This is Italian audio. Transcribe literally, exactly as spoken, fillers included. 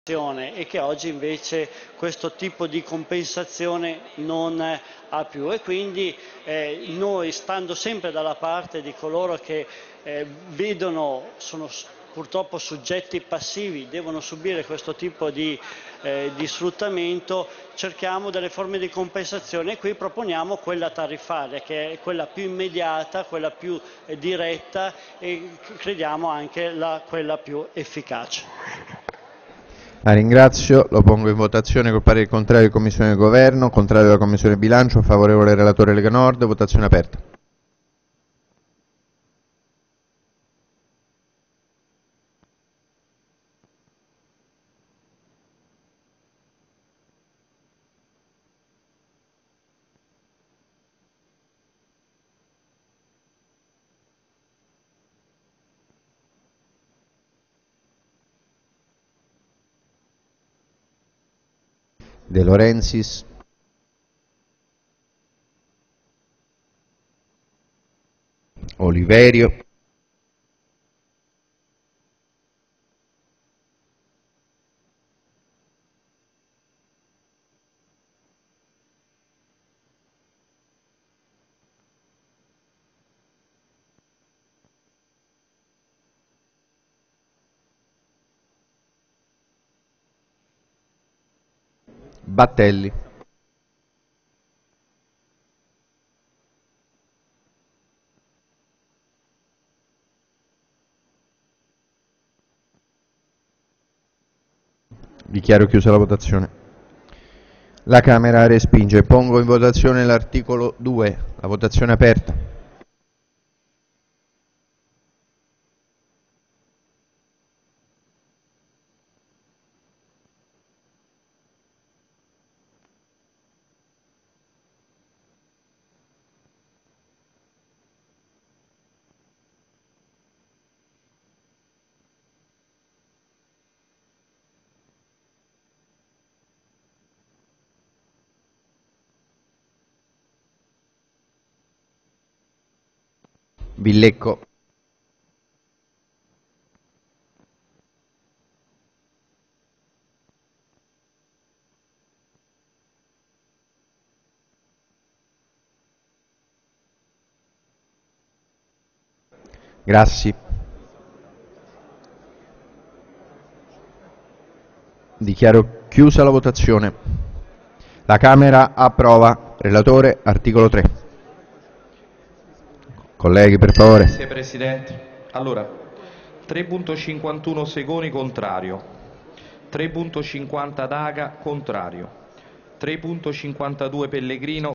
e che oggi invece questo tipo di compensazione non ha più, e quindi eh, noi, stando sempre dalla parte di coloro che eh, vedono, sono purtroppo soggetti passivi, devono subire questo tipo di, eh, di sfruttamento, cerchiamo delle forme di compensazione e qui proponiamo quella tariffaria, che è quella più immediata, quella più eh, diretta e crediamo anche la, quella più efficace. La ringrazio, lo pongo in votazione col parere contrario di Commissione di Governo, contrario della Commissione Bilancio, favorevole del relatore Lega Nord, votazione aperta. De Laurentiis. Oliverio. Battelli. Dichiaro chiusa la votazione. La Camera respinge. Pongo in votazione l'articolo due. La votazione è aperta. Villecco. Grassi. Dichiaro chiusa la votazione. La Camera approva. Relatore, articolo tre. Colleghi, per favore. Grazie Presidente. Allora, tre punto cinquantuno Segoni contrario, tre punto cinquanta Daga contrario, tre punto cinquantadue Pellegrino